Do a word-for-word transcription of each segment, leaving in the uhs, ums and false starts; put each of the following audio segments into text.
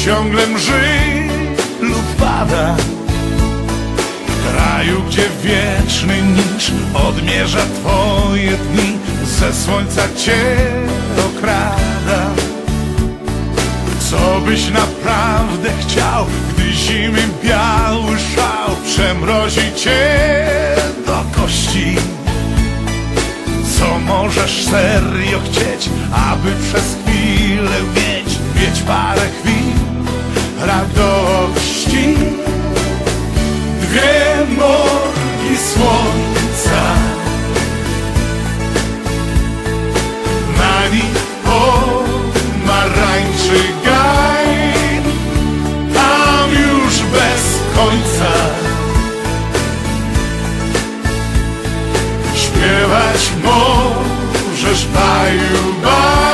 ciągle mrzy lub pada. W kraju, gdzie wieczny nicz odmierza twoje dni, ze słońca cię okrada. Co byś naprawdę chciał, gdy zimy biały szał przemrozi cię do kości? Co możesz serio chcieć, aby przez chwilę mieć, mieć parę chwil radości? Dwie morgi słońca, na nich pomarańczy gaj, tam już bez końca śpiewać możesz baju, baj.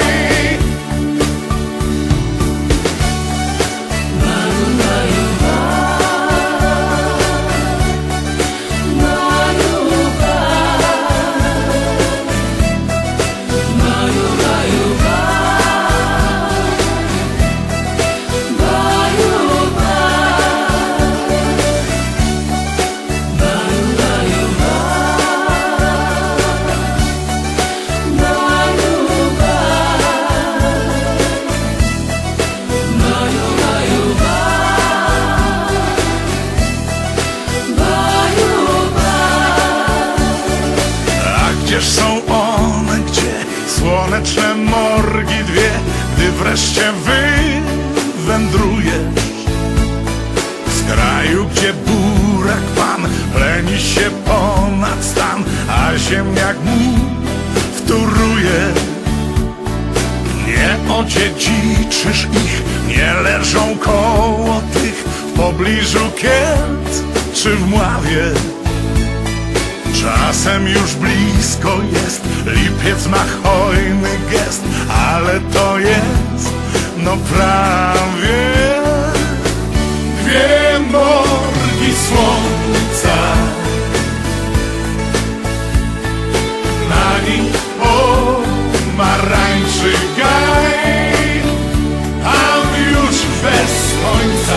Gdzież są one, gdzie słoneczne morgi dwie, gdy wreszcie wywędrujesz z kraju, gdzie burak pan pleni się ponad stan, a ziemniak mu wtóruje. Nie odziedziczysz ich, nie leżą koło tych w pobliżu Kielc czy w Mławie. Czasem już blisko jest, lipiec ma hojny gest, ale to jest, no prawie. Dwie morgi słońca, na nich pomarańczy gaj, tam już bez końca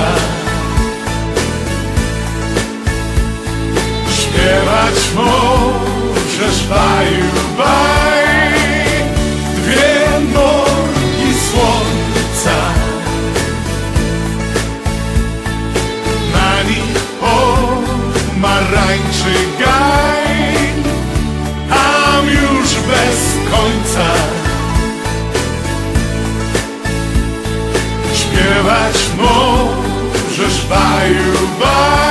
śpiewać możesz baju, baj. Dwie morgi słońca, na nich pomarańczy gaj, tam już bez końca śpiewać możesz baju, baj.